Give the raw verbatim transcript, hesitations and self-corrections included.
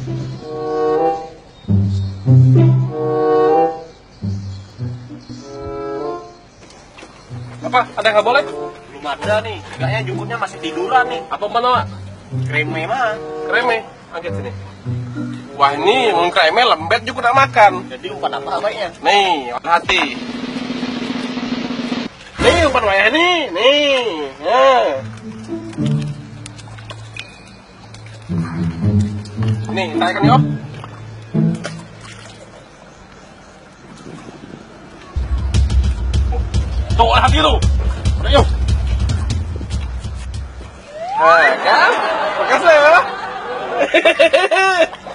Apa? Ada yang nggak boleh? Belum ada nih, kayaknya jukutnya masih tiduran nih. Apa mana? Kreme mah. Kreme, angkat sini. Wah ini, mun kreme lembet juga nak makan. Jadi umpan apa baiknya? Nih, hati. Nih umpan wayah nih, nih. Nah. Nih, taikan yuk. Tuh hati lu. Udah yuk. Nah, kan? Makasih ya.